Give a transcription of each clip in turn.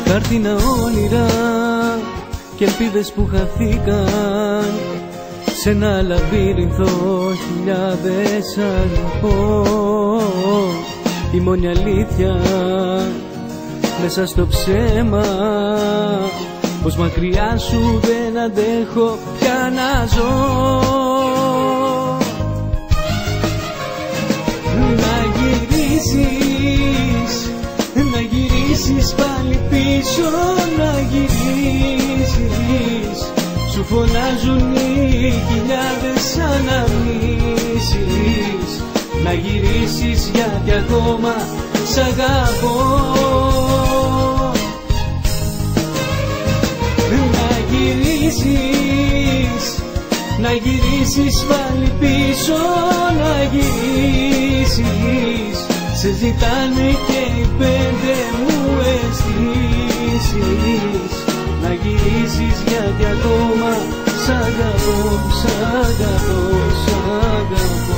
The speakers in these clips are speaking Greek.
χάρτινα όνειρα και ελπίδες που χαθήκαν σε ένα λαβύρινθο χιλιάδες αγαπώ. Η μόνη αλήθεια μέσα στο ψέμα πως μακριά σου δεν αντέχω πια να ζω. Να γυρίσεις πάλι πίσω, να γυρίσεις. Σου φωνάζουν οι χιλιάδες αναμνήσεις. Να γυρίσεις γιατί ακόμα σ' αγαπώ. Να γυρίσεις πάλι πίσω, να γυρίσεις. Σε ζητάνε και οι πέντε μου αισθήσεις. Να γυρίσεις γιατί ακόμα σ' αγαπώ, σ' αγαπώ, σ' αγαπώ.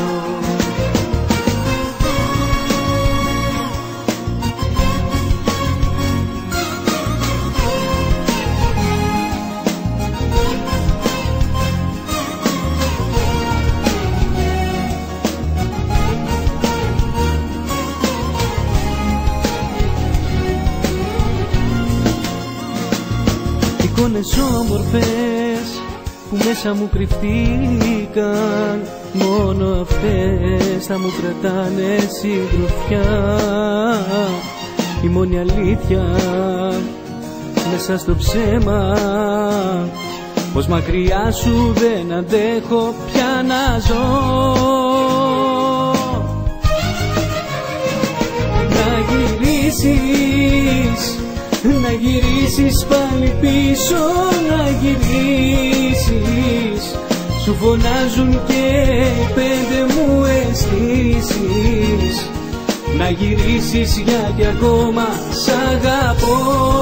Εικόνες όμορφες που μέσα μου κρυφτήκαν, μόνο αυτές θα μου κρατάνε συντροφιά. Η μόνη αλήθεια μέσα στο ψέμα πως μακριά σου δεν αντέχω πια να ζω. Να γυρίσεις πάλι πίσω, να γυρίσεις. Σου φωνάζουν και οι πέντε μου αισθήσεις. Να γυρίσεις γιατί ακόμα σ' αγαπώ.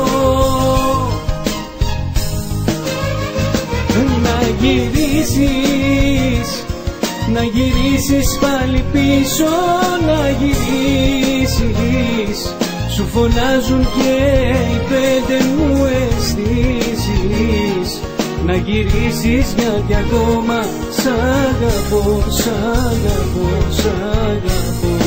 Να γυρίσεις πάλι πίσω, να γυρίσεις. Σου φωνάζουν και οι πέντε μου αισθήσεις. Να γυρίσεις γιατί ακόμα σ' αγαπώ, σ' αγαπώ, σ' αγαπώ.